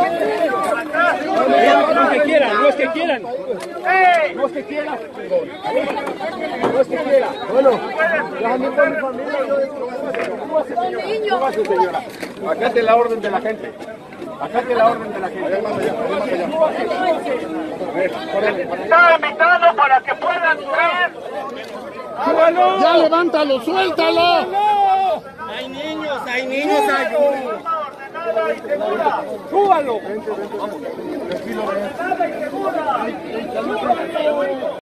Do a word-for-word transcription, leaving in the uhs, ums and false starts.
Los que quieran, los que quieran. Los que quieran. Los que quieran. Bueno, déjame con mi familia. Súbase, señora. Acate la orden de la gente. Acate la orden de la gente. Está invitado para que puedan traer. ¡Súbalo! ¡Ya levántalo, suéltalo! Hay niños, hay niños, hay niños. ¡Súbalo!